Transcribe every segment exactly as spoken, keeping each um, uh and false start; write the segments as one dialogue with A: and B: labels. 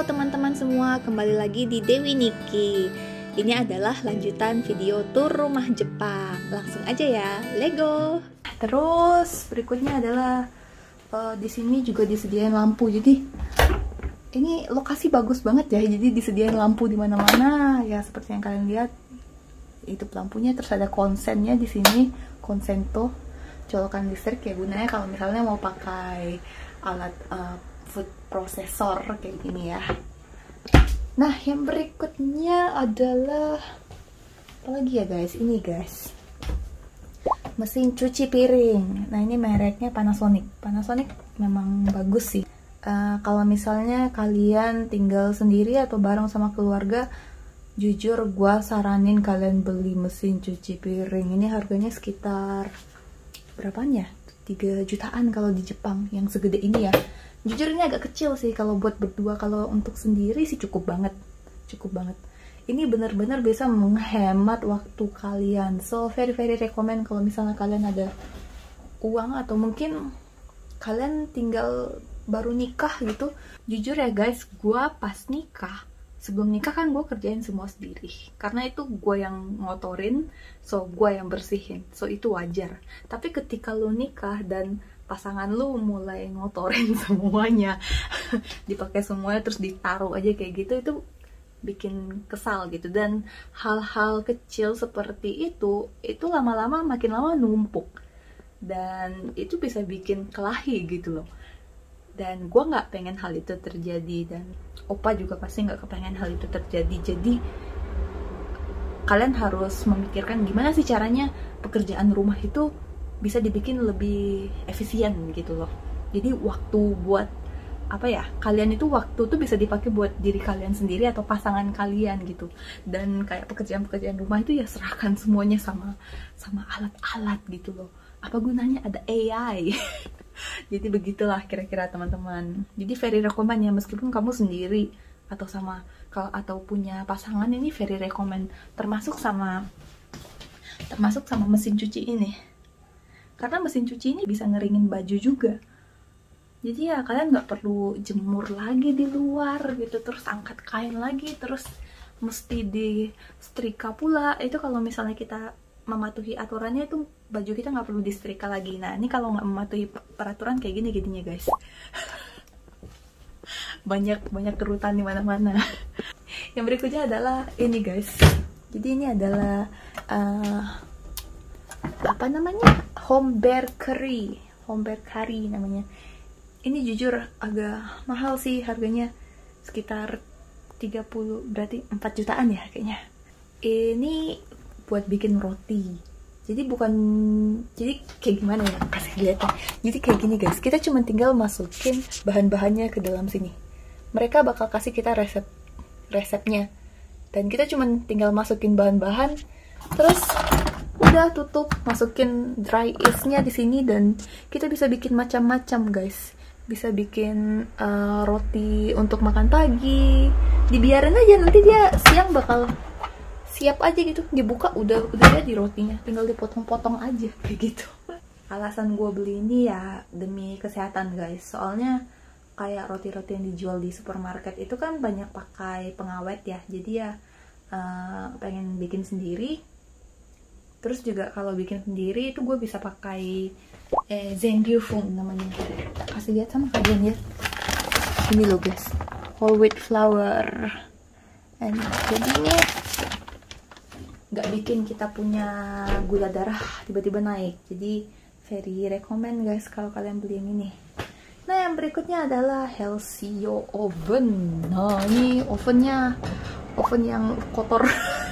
A: teman-teman semua, kembali lagi di Dewi Niki. Ini adalah lanjutan video tur rumah Jepang. Langsung aja ya, Lego. Terus berikutnya adalah uh, di sini juga disediain lampu. Jadi ini lokasi bagus banget ya. Jadi disediain lampu di mana-mana ya, seperti yang kalian lihat. Itu lampunya, terus ada konsennya di sini, konsento, colokan listrik ya, gunanya kalau misalnya mau pakai alat uh, food processor kayak gini ya. Nah, yang berikutnya adalah apa lagi ya guys? Ini guys, mesin cuci piring. Nah, ini mereknya Panasonic. Panasonic memang bagus sih. Uh, kalau misalnya kalian tinggal sendiri atau bareng sama keluarga, jujur gue saranin kalian beli mesin cuci piring. Ini harganya sekitar berapaan ya? tiga jutaan kalau di Jepang, yang segede ini ya. Jujur ini agak kecil sih kalau buat berdua, kalau untuk sendiri sih cukup banget. Cukup banget. Ini benar-benar bisa menghemat waktu kalian. So, very very recommend kalau misalnya kalian ada uang atau mungkin kalian tinggal baru nikah gitu. Jujur ya guys, gue pas nikah, sebelum nikah kan gue kerjain semua sendiri, karena itu gue yang ngotorin, so gue yang bersihin, so itu wajar. Tapi ketika lu nikah dan pasangan lu mulai ngotorin semuanya, dipakai semuanya terus ditaruh aja kayak gitu, itu bikin kesal gitu. Dan hal-hal kecil seperti itu, itu lama-lama makin lama numpuk, dan itu bisa bikin kelahi gitu loh. Dan gue nggak pengen hal itu terjadi, dan opa juga pasti nggak kepengen hal itu terjadi. Jadi kalian harus memikirkan gimana sih caranya pekerjaan rumah itu bisa dibikin lebih efisien gitu loh. Jadi waktu buat apa ya, kalian itu waktu tuh bisa dipakai buat diri kalian sendiri atau pasangan kalian gitu. Dan kayak pekerjaan-pekerjaan rumah itu ya serahkan semuanya sama sama alat-alat gitu loh. Apa gunanya ada A I? Jadi begitulah kira-kira teman-teman. Jadi very recommend ya, meskipun kamu sendiri atau sama kalau atau punya pasangan, ini very recommend, termasuk sama termasuk sama mesin cuci ini. Karena mesin cuci ini bisa ngeringin baju juga. Jadi ya kalian nggak perlu jemur lagi di luar gitu, terus angkat kain lagi, terus mesti di setrika pula. Itu kalau misalnya kita mematuhi aturannya, itu baju kita nggak perlu disetrika lagi. Nah, ini kalau nggak mematuhi peraturan kayak gini jadinya guys. banyak banyak kerutan di mana-mana. Yang berikutnya adalah ini guys. Jadi ini adalah uh, apa namanya, home bakery, home bakery namanya. Ini jujur agak mahal sih harganya, sekitar tiga puluh, berarti empat jutaan ya kayaknya. Ini buat bikin roti. Jadi bukan, jadi kayak gimana ya, kasih lihat. Jadi kayak gini guys, kita cuma tinggal masukin bahan-bahannya ke dalam sini. Mereka bakal kasih kita resep resepnya, dan kita cuma tinggal masukin bahan-bahan, terus udah tutup, masukin dry yeast-nya di sini, dan kita bisa bikin macam-macam guys. Bisa bikin uh, roti untuk makan pagi. Dibiarin aja, nanti dia siang bakal siap aja gitu, dibuka udah udah jadi rotinya, tinggal dipotong-potong aja kayak gitu. Alasan gue beli ini ya demi kesehatan guys, soalnya kayak roti-roti yang dijual di supermarket itu kan banyak pakai pengawet ya. Jadi ya uh, pengen bikin sendiri. Terus juga kalau bikin sendiri itu gue bisa pakai eh, Zengyufung namanya. Kasih lihat sama kalian ya. Ini loh guys, whole wheat flour. And jadi ini nggak bikin kita punya gula darah tiba-tiba naik. Jadi very recommend guys kalau kalian beli yang ini. Nah, yang berikutnya adalah Helsio oven. Nah, ini ovennya oven yang kotor.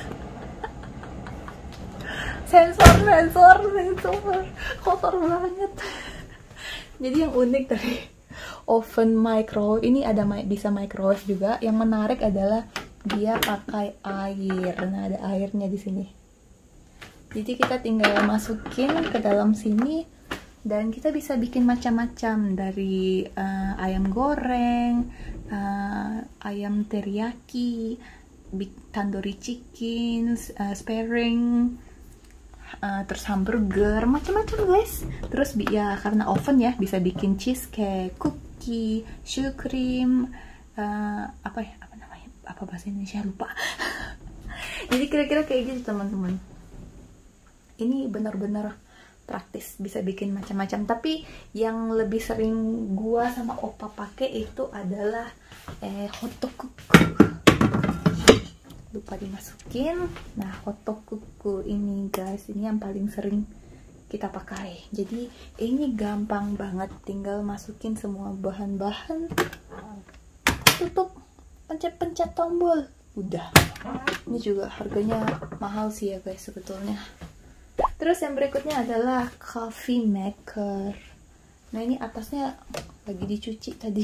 A: sensor sensor sensor kotor banget. Jadi yang unik dari oven microwave ini, ada bisa microwave juga. Yang menarik adalah dia pakai air. Nah, ada airnya di sini. Jadi kita tinggal masukin ke dalam sini, dan kita bisa bikin macam-macam, dari uh, ayam goreng, uh, ayam teriyaki, tandoori chicken, uh, sparing, uh, terus hamburger, macam-macam guys. Terus ya karena oven ya, bisa bikin cheesecake, cookie, shoe cream, uh, apa ya apa namanya apa bahasa Indonesia lupa. Jadi kira-kira kayak gitu teman-teman. Ini benar-benar praktis, bisa bikin macam-macam. Tapi yang lebih sering gua sama opa pakai itu adalah eh hotokuku. Lupa dimasukin. Nah, hotokuku ini guys, ini yang paling sering kita pakai. Jadi ini gampang banget, tinggal masukin semua bahan-bahan, tutup, pencet-pencet tombol, udah. Ini juga harganya mahal sih ya guys sebetulnya. Terus yang berikutnya adalah coffee maker. Nah ini atasnya lagi dicuci tadi.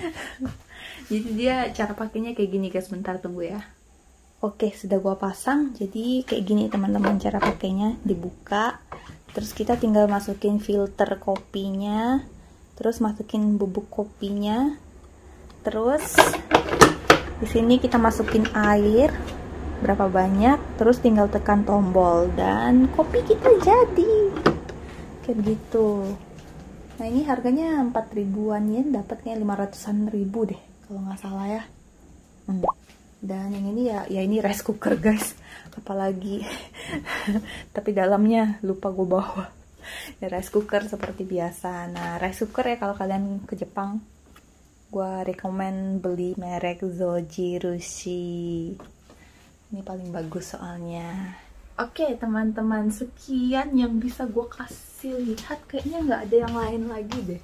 A: Jadi dia cara pakainya kayak gini guys, bentar tunggu ya. Oke, sudah gua pasang. Jadi kayak gini teman-teman cara pakainya, dibuka. Terus kita tinggal masukin filter kopinya, terus masukin bubuk kopinya. Terus di sini kita masukin air berapa banyak, terus tinggal tekan tombol dan kopi kita jadi kayak gitu. Nah ini harganya empat ribuan yen, dapatnya lima ratusan ribu deh kalau nggak salah ya. hmm. Dan yang ini ya ya ini rice cooker guys, apalagi tapi dalamnya lupa gue bawa ya, rice cooker seperti biasa. Nah rice cooker ya kalau kalian ke Jepang, gue rekomen beli merek Zojirushi. Ini paling bagus soalnya. Oke teman-teman, sekian yang bisa gue kasih lihat. Kayaknya nggak ada yang lain lagi deh.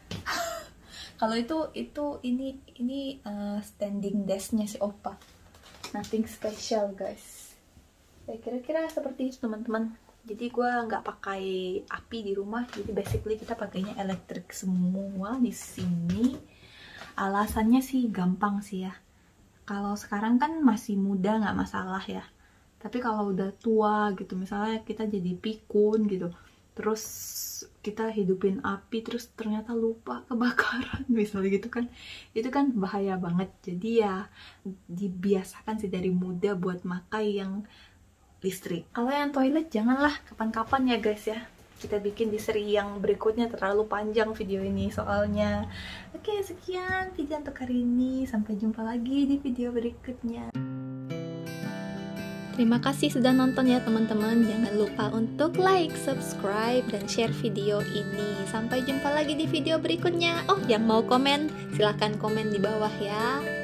A: Kalau itu itu ini ini uh, standing desknya si opa. Nothing special guys. Ya kira-kira seperti itu teman-teman. Jadi gue nggak pakai api di rumah. Jadi basically kita pakainya elektrik semua di sini. Alasannya sih gampang sih ya. Kalau sekarang kan masih muda nggak masalah ya, tapi kalau udah tua gitu, misalnya kita jadi pikun gitu, terus kita hidupin api terus ternyata lupa kebakaran misalnya gitu kan, itu kan bahaya banget. Jadi ya dibiasakan sih dari muda buat makai yang listrik. Kalau yang toilet janganlah, kapan-kapan ya guys ya. Kita bikin di seri yang berikutnya, terlalu panjang video ini soalnya. Oke, sekian video untuk hari ini. Sampai jumpa lagi di video berikutnya. Terima kasih sudah nonton ya teman-teman. Jangan lupa untuk like, subscribe, dan share video ini. Sampai jumpa lagi di video berikutnya. Oh, yang mau komen, silahkan komen di bawah ya.